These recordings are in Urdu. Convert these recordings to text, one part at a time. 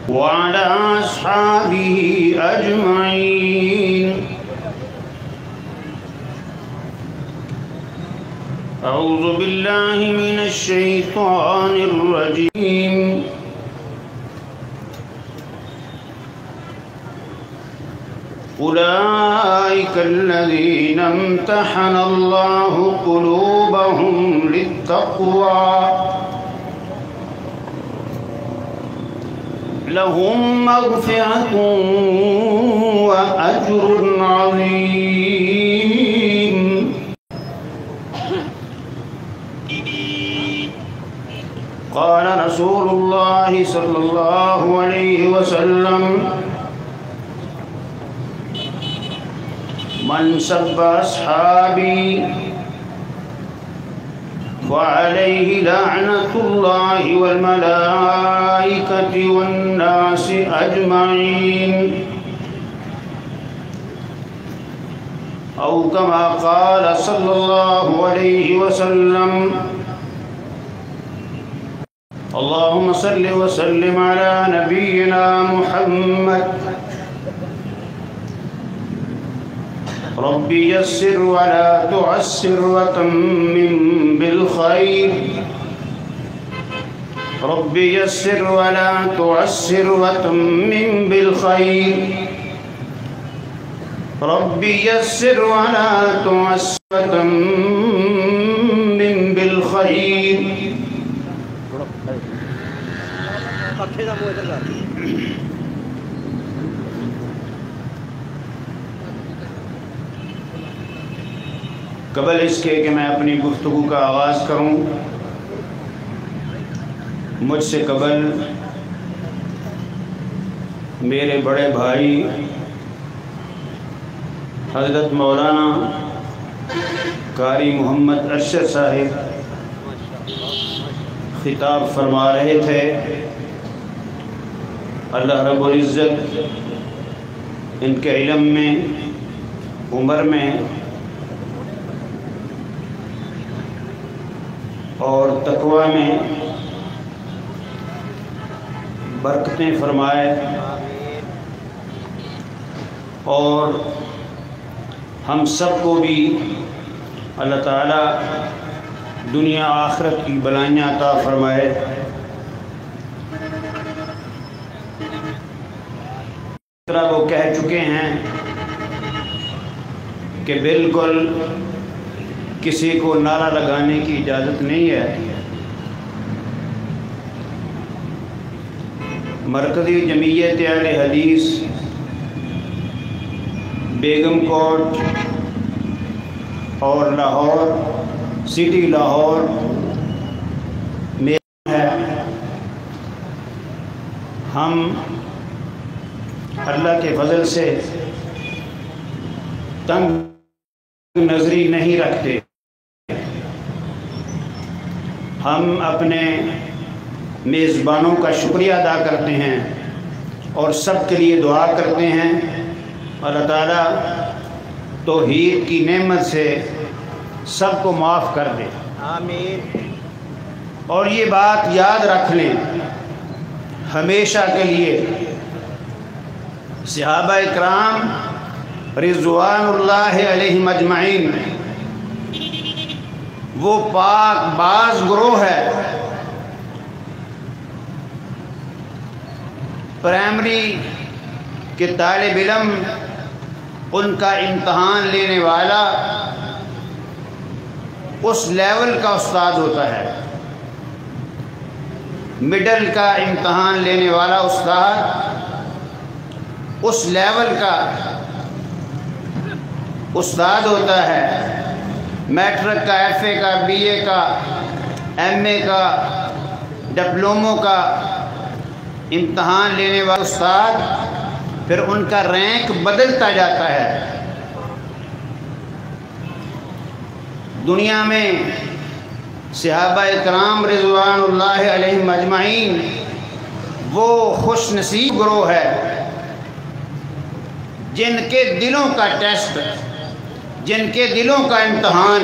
وعلى أصحابه أجمعين. أعوذ بالله من الشيطان الرجيم. أولئك الذين امتحن الله قلوبهم للتقوى لهم مغفرة وأجر عظيم. قال رسول الله صلى الله عليه وسلم: من سب أصحابي فعليه لعنة الله والملائكة والناس أجمعين، أو كما قال صلى الله عليه وسلم. اللهم صل وسلم على نبينا محمد. ربي يسر ولا تعسر وتمم بالخير. ربي يسر ولا تعسر وتمم بالخير. ربي يسر ولا تعسر وتمم بالخير. قبل اس کے کہ میں اپنی گفتگو کا آغاز کروں، مجھ سے قبل میرے بڑے بھائی حضرت مولانا قاری محمد ارشد صاحب خطاب فرما رہے تھے. اللہ رب العزت ان کے علم میں، عمر میں اور تقوی میں برکتیں فرمائے، اور ہم سب کو بھی اللہ تعالیٰ دنیا آخرت کی بلائیاں عطا فرمائے. وہ کہہ چکے ہیں کہ بالکل کسی کو نعرہ لگانے کی اجازت نہیں ہے. مرکزی جمعیت اہل حدیث بیگم کوٹ اور لاہور سٹی لاہور میں ہے. ہم اللہ کے فضل سے تنگ نظری نہیں رکھتے. ہم اپنے میزبانوں کا شکریہ ادا کرتے ہیں اور سب کے لیے دعا کرتے ہیں. اللہ تعالیٰ توحید کی نعمت سے سب کو معاف کر دے. آمین. اور یہ بات یاد رکھ لیں ہمیشہ کے لیے، صحابہ اکرام رضوان اللہ علیہم اجمعین وہ پاک باز گروہ ہے. پرائمری کے طالب علم ان کا امتحان لینے والا اس لیول کا استاد ہوتا ہے. مڈل کا امتحان لینے والا استاد اس لیول کا استاد ہوتا ہے. میٹرک کا، ایف اے کا، بی اے کا، ایم اے کا، ڈپلوموں کا امتحان لینے والا استاد، پھر ان کا رینک بدلتا جاتا ہے. دنیا میں صحابہ اکرام رضوان اللہ علیہم اجمعین وہ خوش نصیب گروہ ہے جن کے دلوں کا ٹیسٹ، جن کے دلوں کا امتحان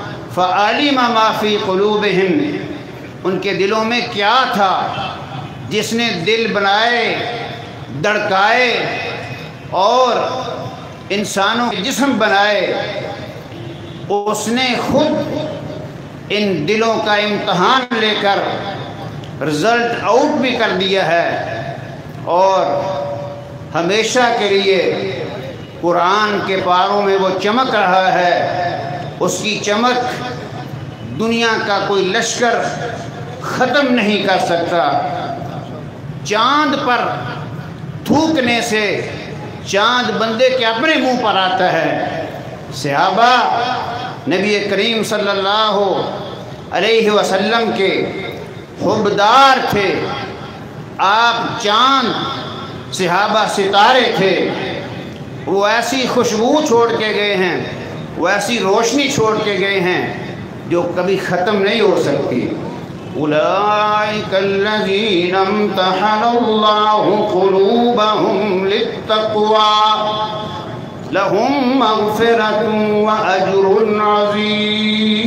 فعلم ما فی قلوبہم، ان کے دلوں میں کیا تھا جس نے دل بنائے، دھڑکائے اور انسانوں کے جسم بنائے، اس نے خود ان دلوں کا امتحان لے کر رزلٹ آؤٹ بھی کر دیا ہے، اور ہمیشہ کے لیے قرآن کے پاروں میں وہ چمک رہا ہے۔ اس کی چمک دنیا کا کوئی لشکر ختم نہیں کر سکتا۔ چاند پر تھوکنے سے چاند بندے کے اپنے منہ پر آتا ہے۔ صحابہ نبی کریم صلی اللہ علیہ وسلم کے حبدار تھے۔ آپ چاند، صحابہ ستارے تھے۔ وہ ایسی خوشبو چھوڑ کے گئے ہیں، وہ ایسی روشنی چھوڑ کے گئے ہیں جو کبھی ختم نہیں ہو سکتی۔ اولئک الذین امتحن اللہ قلوبہم للتقوی لہم مغفرۃ واجر عظیم۔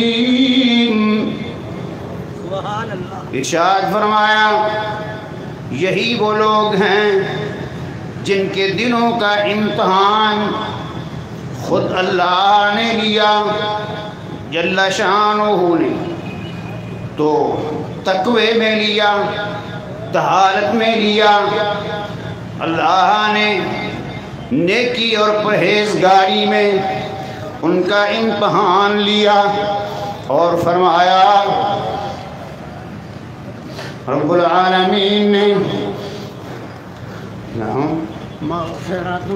ارشاد فرمایا یہی وہ لوگ ہیں جن کے دلوں کا امتحان خود اللہ نے لیا جل شانہ نے، تو تقوی میں لیا، طہارت میں لیا۔ اللہ نے نیکی اور پرہیزگاری میں ان کا امتحان لیا اور فرمایا رب العالمین نے لہم مغفرۃ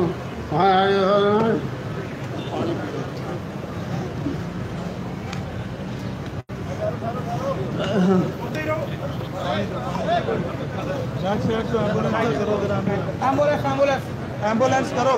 ایمبولینس کرو،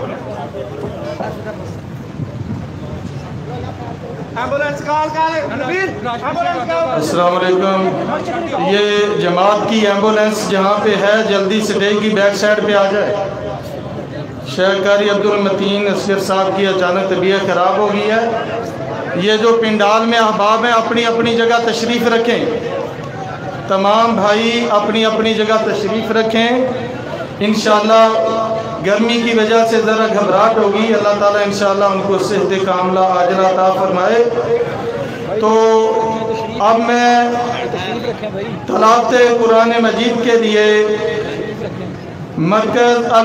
السلام علیکم۔ یہ جماعت کی ایمبولینس جہاں پہ ہے جلدی اسٹیج کی بیک سائڈ پہ آ جائے۔ شیخ قاری عبدالمتین اصغر صاحب کی اچانک طبیعت خراب ہو گئی ہے۔ یہ جو پنڈال میں احباب ہیں اپنی اپنی جگہ تشریف رکھیں، تمام بھائی اپنی اپنی جگہ تشریف رکھیں۔ انشاءاللہ گرمی کی وجہ سے ذرا گھبراہٹ ہوگی، اللہ تعالیٰ انشاءاللہ ان کو صحت کاملہ عاجلہ عطا فرمائے۔ تو اب میں تلاوت قرآن مجید کے لیے مرکز